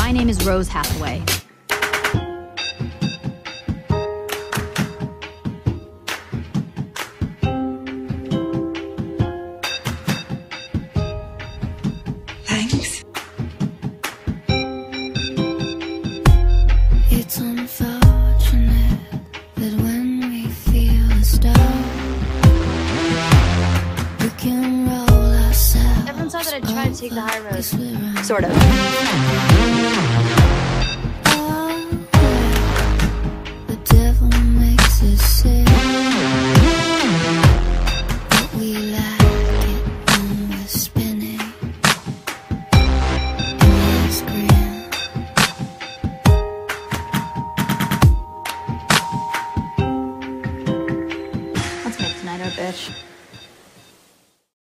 My name is Rose Hathaway. Thanks. It's unfortunate that when we feel a star, we can roll ourselves. Everyone saw that I tried to take the high road. Sort Sort of.